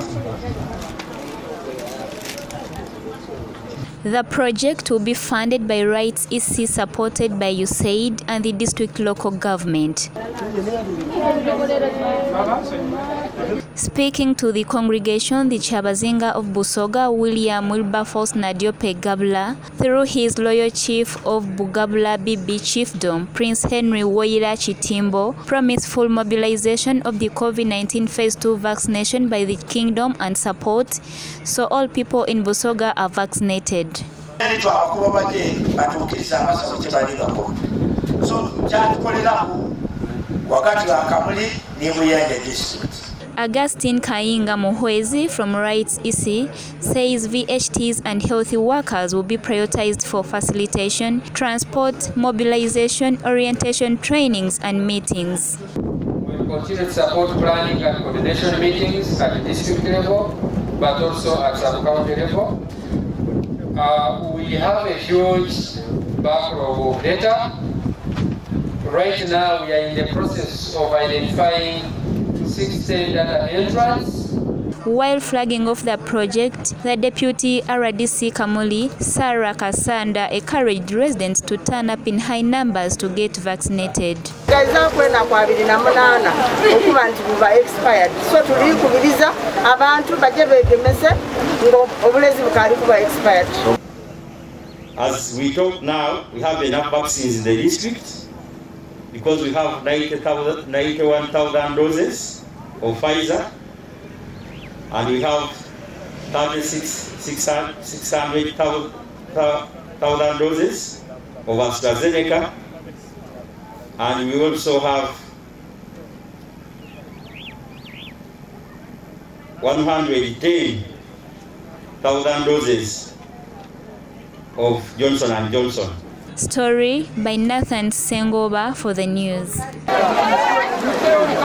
The project will be funded by Rights EC, supported by USAID and the district local government. Speaking to the congregation, the Kyabazinga of Busoga, William Wilberforce Nadiope Gabula, through his loyal chief of Bugabula Bibi Chiefdom, Prince Henry Woyira Chitimbo, promised full mobilization of the COVID-19 Phase 2 vaccination by the kingdom and support, so all people in Busoga are vaccinated. Augustine Kayinga Muhwezi from Rights EC says VHTs and healthy workers will be prioritized for facilitation, transport, mobilization, orientation trainings and meetings. We will continue to support planning and coordination meetings at the district level, but also at sub-county level. We have a huge backlog of data. Right now, we are in the process of identifying 16 data entrants. While flagging off the project, the Deputy RDC Kamuli, Sarah Kasanda, encouraged residents to turn up in high numbers to get vaccinated. As we talk now, we have enough vaccines in the district because we have 91,000 doses of Pfizer, and we have 600,000 doses of AstraZeneca, and we also have 110,000 doses of Johnson & Johnson. Story by Nathan Sengoba for the news.